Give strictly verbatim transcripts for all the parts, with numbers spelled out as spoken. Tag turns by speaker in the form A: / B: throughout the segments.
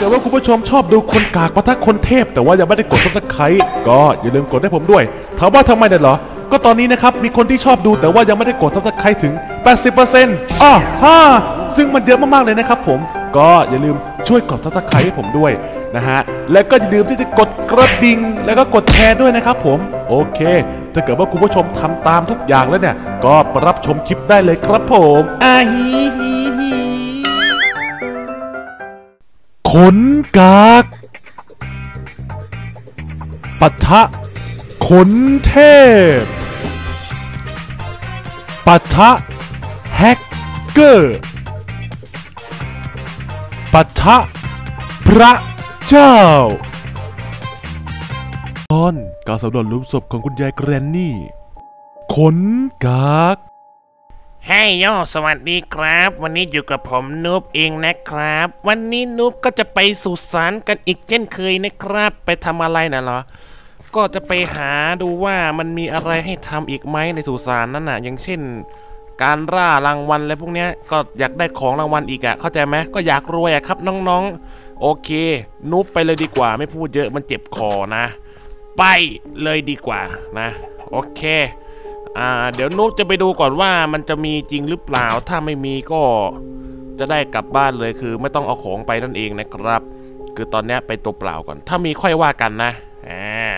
A: กิดว่าคุณผู้ชมชอบดูคนกากปะทะคนเทพแต่ว่ายังไม่ได้กดซับสไครต์ก็อย่าลืมกดให้ผมด้วยถามว่าทำไมเนี่ยเหรอก็ตอนนี้นะครับมีคนที่ชอบดูแต่ว่ายังไม่ได้กดซับสไครต์ถึง แปดสิบเปอร์เซ็นต์ อ้อฮ่าซึ่งมันเยอะมากๆเลยนะครับผมก็อย่าลืมช่วยกดซับสไครต์ให้ผมด้วยนะฮะและก็อย่าลืมที่จะกดกระดิ่งแล้วก็กดแชร์ด้วยนะครับผมโอเคถ้าเกิดว่าคุณผู้ชมทำตามทุกอย่างแล้วเนี่ยก็รับชมคลิปได้เลยครับผมอาฮีฮีฮีขนกากปะทะขนเทพปะทะแฮกเกอร์ปะทะพระเจ้าตอนการสำรวจหลุมศพของคุณยายแกรนนี่ขนกาก
B: เฮ้ยโยสวัสดีครับวันนี้อยู่กับผมนูบเองนะครับวันนี้นูบก็จะไปสุสานกันอีกเช่นเคยนะครับไปทำอะไรนะเหรอก็จะไปหาดูว่ามันมีอะไรให้ทำอีกไหมในสุสานนั่นน่ะอย่างเช่นการล่ารางวัลอะไรพวกเนี้ยก็อยากได้ของรางวัลอีกอะเข้าใจไหมก็อยากรวยอะครับน้องๆโอเคนูบไปเลยดีกว่าไม่พูดเยอะมันเจ็บคอนะไปเลยดีกว่านะโอเคอ่าเดี๋ยวนุ๊กจะไปดูก่อนว่ามันจะมีจริงหรือเปล่าถ้าไม่มีก็จะได้กลับบ้านเลยคือไม่ต้องเอาของไปนั่นเองนะครับคือตอนนี้ไปตัวเปล่าก่อนถ้ามีค่อยว่ากันนะอ่า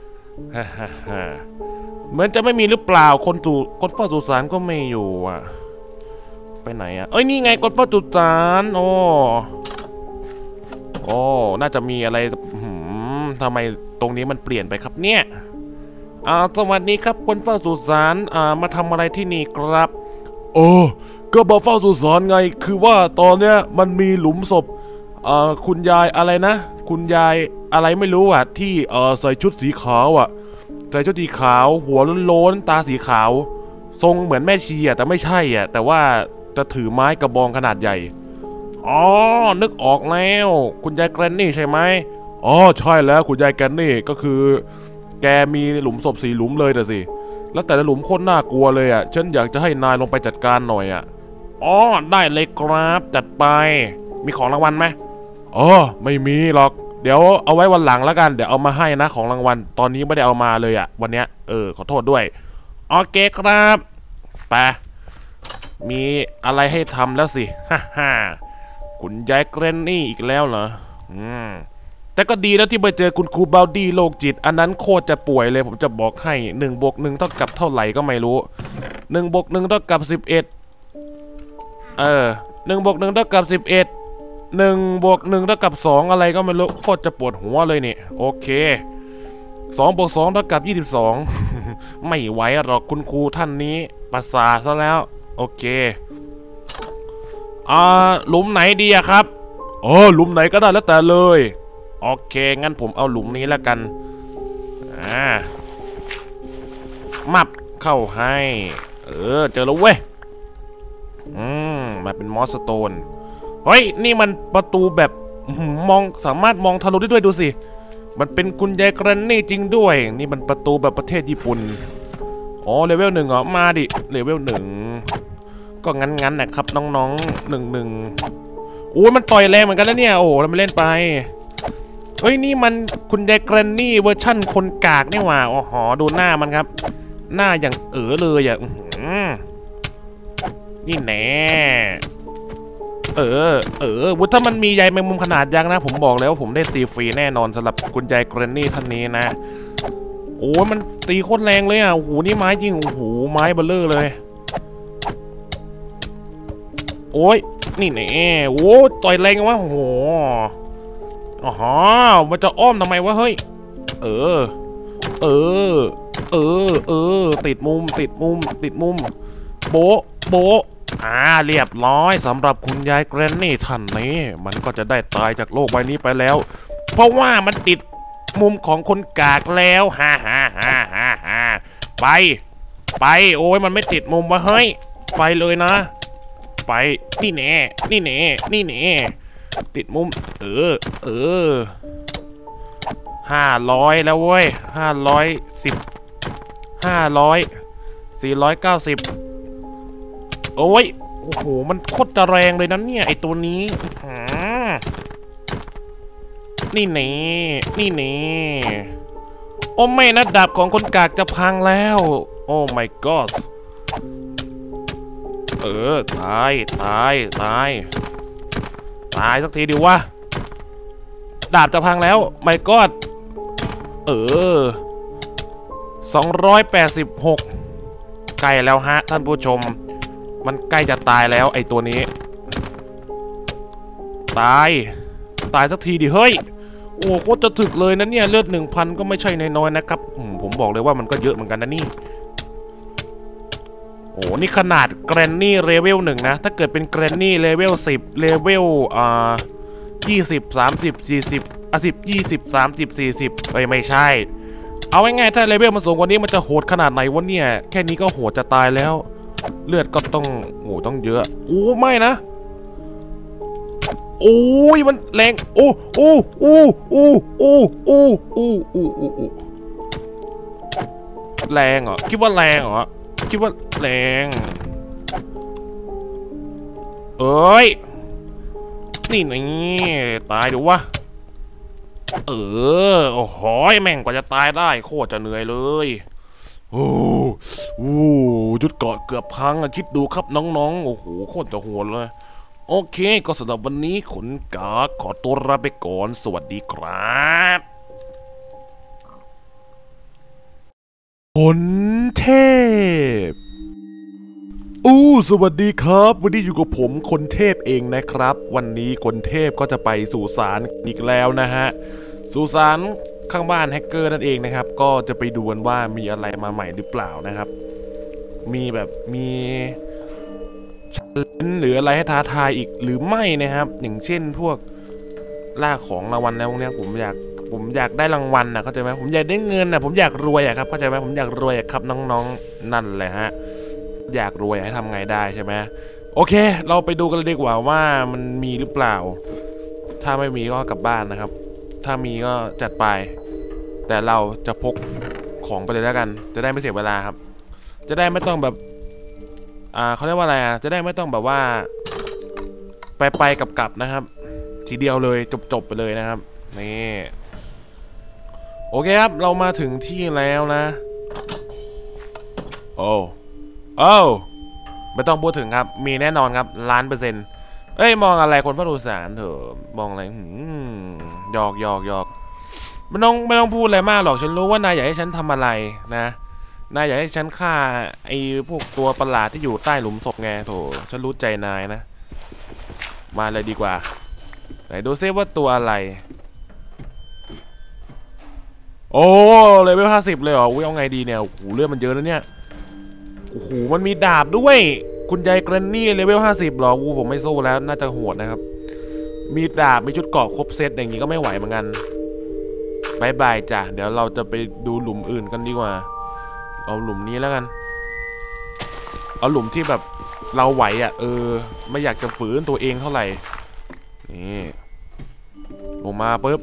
B: เหมือนจะไม่มีหรือเปล่าคนจูคนเฝ้าสุสานก็ไม่อยู่อ่ะไปไหนอ่ะเอ้ยนี่ไงคนเฝ้าสุสานโอ้โอ้น่าจะมีอะไรทำไมตรงนี้มันเปลี่ยนไปครับเนี่ยอ่าสวัสดีครับคนเฝ้าสุสานอ่ามาทำอะไรที่นี่ครับ
A: โอ้ก็มาเฝ้าสุสานไงคือว่าตอนเนี้ยมันมีหลุมศพอ่าคุณยายอะไรนะคุณยายอะไรไม่รู้อ่ะที่เออใส่ชุดสีขาวอ่ะใส่ชุดสีขาวหัวโล้นๆตาสีขาวทรงเหมือนแม่ชีอ่ะแต่ไม่ใช่อ่ะแต่ว่าจะถือไม้กระบองขนาดใหญ่อ๋อนึกออกแล้วคุณยายแกรนนี่ใช่ไหมอ๋อใช่แล้วคุณยายแกรนนี่ก็คือแกมีหลุมศพสี่หลุมเลยแต่สิแล้วแต่ละหลุมโคตรน่ากลัวเลยอ่ะฉันอยากจะให้นายลงไปจัดการหน่อยอ่ะอ๋อได้เลยครับจัดไปมีของรางวัลไหมอ๋อไม่มีหรอกเดี๋ยวเอาไว้วันหลังแล้วกันเดี๋ยวเอามาให้นะของรางวัลตอนนี้ไม่ได้เอามาเลยอ่ะวันเนี้ยเออขอโทษด้วยโอเคครับไปมีอะไรให้ทำแล้วสิฮ่าฮ่าคุณยายแกรนนี่อีกแล้วเหรออืมแต่ก็ดีแล้วที่ไปเจอคุณครูบาวดี้โรคจิตอันนั้นโคตรจะป่วยเลยผมจะบอกให้หนึ่งบวกหนึ่งเท่ากับเท่าไหร่ก็ไม่รู้หนึ่งบวกหนึ่งเท่ากับสิบเอ็ดเออหนึ่งบวกหนึ่งเท่ากับสิบเอ็ดหนึ่งบวกหนึ่งเท่ากับสองอะไรก็ไม่รู้โคตรจะปวดหัวเลยนี่โอเคสองบวกสองเท่ากับยี่สิบสองไม่ไหวหรอกคุณครูท่านนี้ประสาทซะแล้วโอเคอ่าหลุมไหนดีอะครับอ๋อหลุมไหนก็ได้แล้วแต่เลยโอเคงั้นผมเอาหลุมนี้แล้วกันอ่ามับเข้าให้เออเจอแล้วเว้ยอืมมาเป็นมอสสโตนเฮ้ยนี่มันประตูแบบมองสามารถมองทะลุได้ด้วยดูสิมันเป็นคุณยายแกรนนี่จริงด้วยนี่มันประตูแบบประเทศญี่ปุ่นอ๋อเลเวลหนึ่งเหรอมาดิเลเวลหนึ่งก็งั้นๆนะครับน้องๆหนึ่งหนึ่งโอ้ยมันต่อยแรงเหมือนกันแล้วเนี่ยโอ้เราไม่เล่นไปเฮ้ยนี่มันคุณยายแกรนนี่เวอร์ชั่นคนกากนี่หว่าอ๋อดูหน้ามันครับหน้าอย่างเอ๋อเลยอ่ะนี่แน่เออเออวุฒิถ้ามันมีใยแมงมุมขนาดยักษ์นะผมบอกแล้วผมได้ตีฟรีแน่นอนสำหรับคุณยายแกรนนี่ท่านนี้นะโอ้มันตีโคตรแรงเลยอ่ะโอ้โหนี่ไม้จริงโอ้โหไม้เบลเลอร์เลยโอ้ยนี่แน่โอ้ต่อยแรงวะโอ้โหอ๋อมันจะอ้อมทำไมวะเฮ้ยเออเออเออเออติดมุมติดมุมติดมุมโบโบอ่าเรียบร้อยสำหรับคุณยายแกรนนี่ท่านนี้มันก็จะได้ตายจากโลกใบนี้ไปแล้วเพราะว่ามันติดมุมของคนกากแล้วฮ่าฮ่าฮ่าฮ่าฮ่าไปไปโอ้ยมันไม่ติดมุมวะเฮ้ยไปเลยนะไปนี่แน่นี่แน่นี่แน่ติดมุมเออเออห้าร้อยแล้วเว้ยห้าร้อยสิบห้าร้อยสี่ร้อยเก้าสิบโอ้ยโอ้โหมันโคตรจะแรงเลยนะเนี่ยไอตัวนี้
B: นี่นี่นี่นี่โอ้ไม่นะดาบของคนกากจะพังแล้วโอ้ my god เออตายตายตายตายสักทีดิวะดาบจะพังแล้ว my god เออสองร้อยแปดสิบหกใกล้แล้วฮะท่านผู้ชมมันใกล้จะตายแล้วไอตัวนี้ตายตายสักทีดิเฮ้ยโอ้โคตรจะถึกเลยนะเนี่ยเลือดหนึ่งพันก็ไม่ใช่น้อยๆนะครับผมบอกเลยว่ามันก็เยอะเหมือนกันนะนี่โอ้นี่ขนาดแกรนนี่เลเวลหนึ่งนะถ้าเกิดเป็นแกรนนี่เลเวลสิบเลเวลอ่ายี่สิบสามสิบสี่สิบอ่ะสิบยี่สิบสามสิบสี่สิบเอ้ยไม่ใช่เอาง่ายๆถ้าเลเวลมันสูงกว่านี้มันจะโหดขนาดไหนวะเนี่ยแค่นี้ก็โหดจะตายแล้วเลือดก็ต้องโอ้ต้องเยอะโอ้ไม่นะโอ้ยมันแรงโอ้โอ้โอ้โอ้โอ้โอ้โอ้โอ้โอ้โอ้แรงเหรอคิดว่าแรงเหรอคิดว่าแรงเอ้ยนี่นี่ตายดูวะเออโอ้โหแม่งกว่าจะตายได้โคตรจะเหนื่อยเลยโอ้โหจุดเกาะเกือบพังอะคิดดูครับน้องๆโอ้โหโคตรจะโหดเลยโอเคก็สำหรับวันนี้ขนกาขอตัวลาไปก่อนสวัสดีครับ
A: ขนเทพอู้สวัสดีครับวันนี้อยู่กับผมคนเทพเองนะครับวันนี้คนเทพก็จะไปสู่ศาลอีกแล้วนะฮะสู่ศาลข้างบ้านแฮกเกอร์นั่นเองนะครับก็จะไปดูกันว่ามีอะไรมาใหม่หรือเปล่านะครับมีแบบมีหรืออะไรให้ท้าทายอีกหรือไม่นะครับอย่างเช่นพวกล่าของรางวัลแล้วพวกนี้ผมอยากผมอยากได้รางวัลนะเข้าใจไหมผมอยากได้เงินนะผมอยากรวยอะครับเข้าใจไหมผมอยากรวยอะครับน้องๆนั่นแหละฮะอยากรวยให้ทำไงได้ใช่ไหมโอเคเราไปดูกันเลยดีกว่าว่ามันมีหรือเปล่าถ้าไม่มีก็กลับบ้านนะครับถ้ามีก็จัดไปแต่เราจะพกของไปเลยแล้วกันจะได้ไม่เสียเวลาครับจะได้ไม่ต้องแบบอ่าเขาเรียกว่าอะไรอ่ะจะได้ไม่ต้องแบบว่าไปไปกลับกลับนะครับทีเดียวเลยจบจบไปเลยนะครับนี่โอเคครับเรามาถึงที่แล้วนะโอ้โอ้ไม่ต้องพูดถึงครับมีแน่นอนครับล้านเปอร์เซ็นต์เอ้ยมองอะไรคนพระดูสารเถอะมองอะไรหยอกหยอกหยอกไม่ต้องไม่ต้องพูดอะไรมากหรอกฉันรู้ว่านายอยากให้ฉันทำอะไรนะนายอยากให้ฉันฆ่าไอ้พวกตัวประหลาดที่อยู่ใต้หลุมศพไงโถฉันรู้ใจนายนะมาเลยดีกว่าไหนดูซิว่าตัวอะไรโอ้เลเวลห้าสิบเลยเหรออุ้ยเอาไงดีเนี่ยโอ้โหเลือดมันเยอะแล้วเนี่ยโอ้โหมันมีดาบด้วยคุณยายแกรนนี่เลเวลห้าสิบหรอวูผมไม่สู้แล้วน่าจะโหดนะครับมีดาบมีชุดเกราะครบเซตอย่างงี้ก็ไม่ไหวเหมือนกันบายบายจ้ะเดี๋ยวเราจะไปดูหลุมอื่นกันดีกว่าเอาหลุมนี้แล้วกันเอาหลุมที่แบบเราไหวอ่ะเออไม่อยากจะฝืนตัวเองเท่าไหร่นี่ลงมาปุ๊บ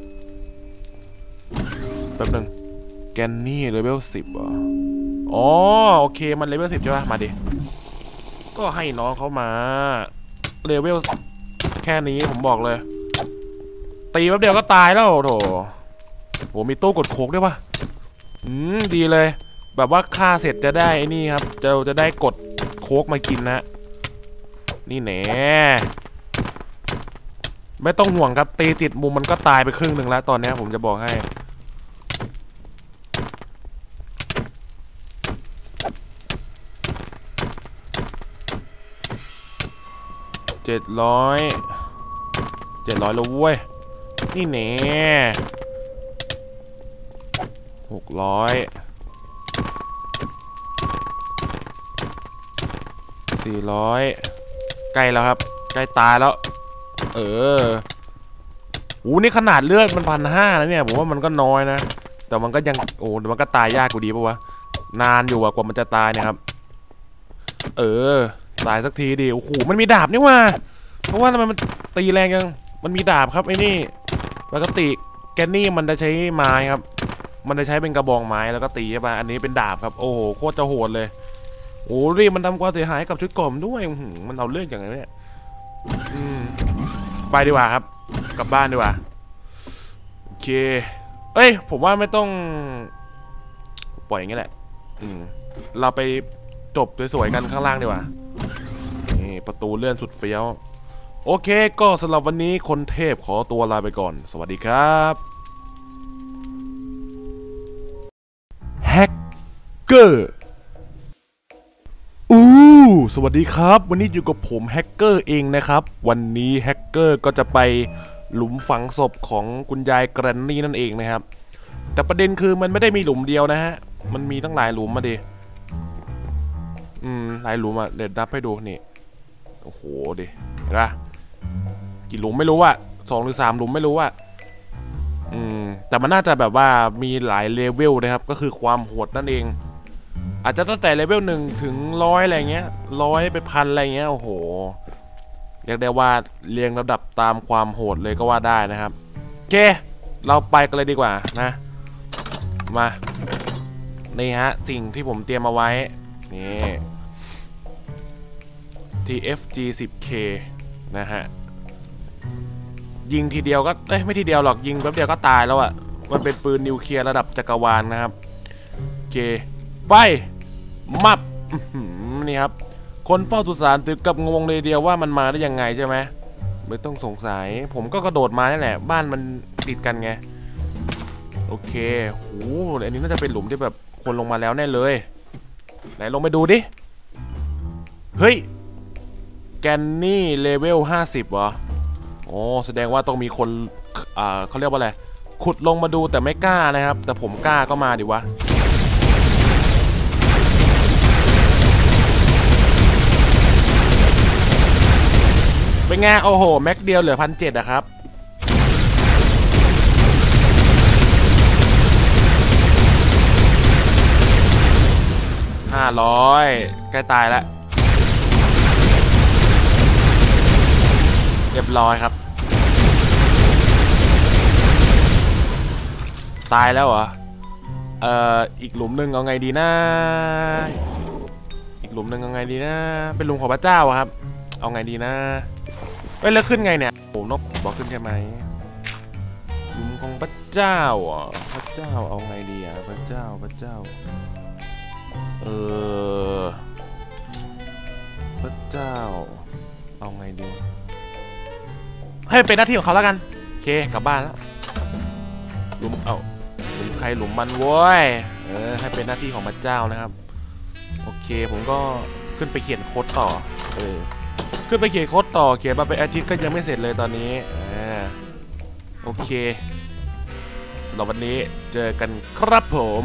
A: แป๊บนึงแกนนี่เลเวลสิบอ่ะอ๋อโอเคมันเลเวลสิบใช่ป่ะมาดิก็ให้น้องเขามาเลเวลแค่นี้ผมบอกเลยตีแป๊บเดียวก็ตายแล้วโถโหมีตู้กดโคกด้วยป่ะอืมดีเลยแบบว่าฆ่าเสร็จจะได้ไอ้นี่ครับจะจะได้กดโคกมากินนะนี่แหน่ไม่ต้องห่วงครับตีติดมุมมันก็ตายไปครึ่งหนึ่งแล้วตอนนี้ผมจะบอกให้เจ็ดร้อยเจ็ดร้อยแล้วเว้ยนี่แหน่หกร้อยสี่ร้อยใกล้แล้วครับใกล้ตายแล้วเออโอ้นี่ขนาดเลือดมันพันห้าแล้วเนี่ยผมว่ามันก็น้อยนะแต่มันก็ยังโอ้แต่มันก็ตายยากกว่าดีปะวะนานอยู่อะกว่ามันจะตายเนี่ยครับเออตายสักทีดิโอ้โหมันมีดาบนี่ว่าเพราะว่าทำไมมันตีแรงยังมันมีดาบครับไอ้นี่ปกติแกนนี่มันจะใช้ไม้ครับมันจะใช้เป็นกระบองไม้แล้วก็ตีใช่ปะอันนี้เป็นดาบครับโอ้โหโคตรจะโหดเลยโอ้รีมันทำความเสียหายกับชุดเกราะด้วยมันเอาเรื่องอย่างไรเนี่ยอืมไปดีกว่าครับกลับบ้านดีกว่าเคเอ้ยผมว่าไม่ต้องปล่อยอย่างนี้แหละอืมเราไปจบสวยๆกันข้างล่างดีกว่านี่ประตูเลื่อนสุดเฟี้ยวโอเคก็สำหรับวันนี้คนเทพขอตัวลาไปก่อนสวัสดีครับแฮกเกอร์อู้สวัสดีครับวันนี้อยู่กับผมแฮกเกอร์เองนะครับวันนี้แฮกเกอร์ก็จะไปหลุมฝังศพของคุณยายแกรนนี่นั่นเองนะครับแต่ประเด็นคือมันไม่ได้มีหลุมเดียวนะฮะมันมีตั้งหลายหลุมมาดิอืมหลายหลุมอ่ะเดี๋ยวนับให้ดูนี่โอ้โหดิเห็นปะกี่หลุมไม่รู้อ่ะสองหรือสามหลุมไม่รู้อ่ะอืมแต่มันน่าจะแบบว่ามีหลายเลเวลนะครับก็คือความโหดนั่นเองอาจจะตั้งแต่เลเวลหนึ่งถึงร้อยอะไรเงี้ยร้อยไปพันอะไรเงี้ยโอ้โหเรียกได้ว่าเรียงระดับตามความโหดเลยก็ว่าได้นะครับโอเคเราไปกันเลยดีกว่านะมานี่ฮะสิ่งที่ผมเตรียมมาไว้นี่ ที เอฟ จี สิบ เค นะฮะยิงทีเดียวก็เอ้ยไม่ทีเดียวหรอกยิงแป๊บเดียวก็ตายแล้วอะมันเป็นปืนนิวเคลียร์ระดับจักรวาลนะครับโอเคไปมับนี่ครับคนเฝ้าสุสานถึงกับงงเลยเดียวว่ามันมาได้ยังไงใช่ไหมไม่ต้องสงสัยผมก็กระโดดมานี่แหละบ้านมันติดกันไงโอเคโหอันนี้น่าจะเป็นหลุมที่แบบคนลงมาแล้วแน่เลยไหนลงไปดูดิเฮ้ยแกนนี่เลเวลห้าสิบเหรอโอ้แสดงว่าต้องมีคนอ่าเขาเรียกว่าอะไรขุดลงมาดูแต่ไม่กล้านะครับแต่ผมกล้าก็มาดิวะเป็นไงโอ้โหแม็กเดียวเหลือพันเจ็ดอะครับห้าร้อยใกล้ตายแล้วเรียบร้อยครับตายแล้วเหรอเอ่ออีกหลุมหนึ่งเอาไงดีนะอีกหลุมหนึ่งเอาไงดีนะเป็นหลุมของพระเจ้าครับเอาไงดีนะเอ้ยแล้วขึ้นไงเนี่ยโอ้นกบอกขึ้นใช่ไหมหลุมของพระเจ้าอ่ะพระเจ้าเอาไงดีอ่ะพระเจ้าพระเจ้าเออพระเจ้าเอาไงดีให้เป็นหน้าที่ของเขาแล้วกันโอเคกลับบ้านแล้วหลุมเอาหลุมใครหลุมมันโว้ยเออให้เป็นหน้าที่ของพระเจ้านะครับโอเคผมก็ขึ้นไปเขียนโค้ดต่อเออขึ้นไปเขียนโค้ดต่อเขียนมาเป็นอาทิตย์ก็ยังไม่เสร็จเลยตอนนี้อ่าโอเคสำหรับวันนี้เจอกันครับผม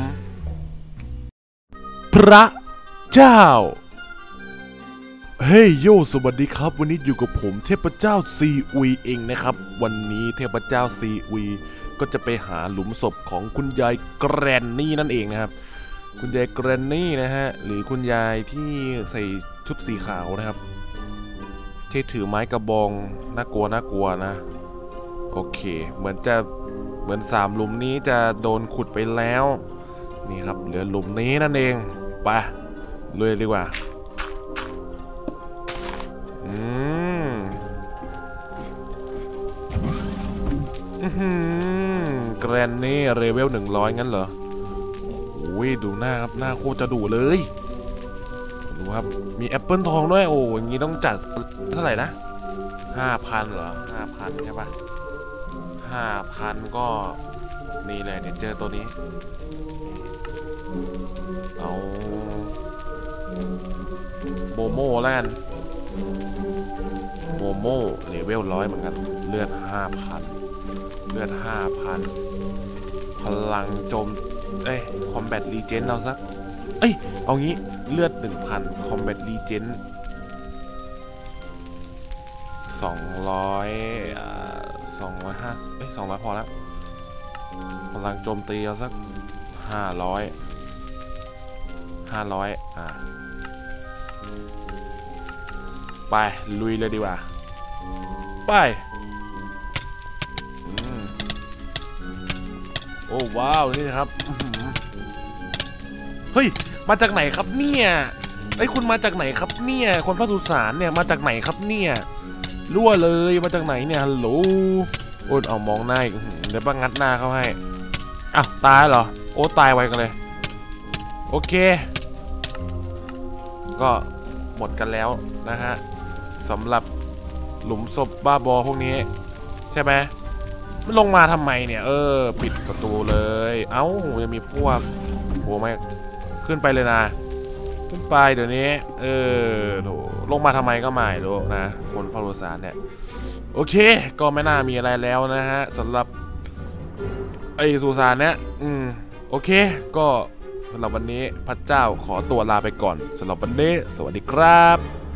A: พระเจ้าเฮ้ยโยสวัสดีครับวันนี้อยู่กับผมเทพเจ้าซีอุยเองนะครับวันนี้เทพเจ้าซีอุยก็จะไปหาหลุมศพของคุณยายแกรนนี่นั่นเองนะครับคุณยายแกรนนี่นะฮะหรือคุณยายที่ใส่ชุดสีขาวนะครับที่ถือไม้กระบองน่ากลัวน่ากลัวนะโอเคเหมือนจะเหมือนสามหลุมนี้จะโดนขุดไปแล้วนี่ครับเหลือหลุมนี้นั่นเองไปเลยดีกว่าอืมแกรนนี่เลเวลหนึ่งร้อยงั้นเหรอโอ้ยดูหน้าครับหน้าโคตรจะดุเลยดูครับมีแอปเปิลทองด้วยโอ้ยงี้ต้องจัดเท่าไหร่นะห้าพันเหรอห้าพันใช่ปะห้าพันก็นี่เลยเดี๋ยวเจอตัวนี้เอาโมโม่แล้วกันโมโม่เลเวลร้อยเหมือนกันเลือดห้าพันเลือดห้าพันพลังโจมเอ้ยคอมแบทรีเจนเราสักเอ้ยเอางี้เลือดหนึ่งพันคอมแบทรีเจนสองร้อยอ่าสองร้อยห้าเอ้ยสองร้อยพอแล้วพลังโจมตีเราสักห้าร้อยห้าร้อยอ่าไปลุยเลยดีกว่าไปโอ้ว้าวนี่นะครับเฮ้ยมาจากไหนครับเนี่ยไอ้คุณมาจากไหนครับเนี่ยคนพระสุสานเนี่ยมาจากไหนครับเนี่ยรั่วเลยมาจากไหนเนี่ยฮัลโหลอ้นเอามองหน้าอีกเดี๋ยวป้างัดหน้าเขาให้อ้าวตายเหรอโอ้ตายไวกันเลยโอเคก็หมดกันแล้วนะฮะสำหรับหลุมศพบ้าบอพวกนี้ใช่ไหมมันลงมาทำไมเนี่ยเออปิดประตูเลยเอ้ายังมีพวกโหไม่ขึ้นไปเลยนะขึ้นไปเดี๋ยวนี้เออโถลงมาทำไมก็ไม่รู้นะคนเฝ้าสุสานเนี่ยโอเคก็ไม่น่ามีอะไรแล้วนะฮะสำหรับไอ้สุสานเนี่ยอืมโอเคก็สำหรับวันนี้พระเจ้าขอตัวลาไปก่อนสำหรับวันนี้สวัสดีครับ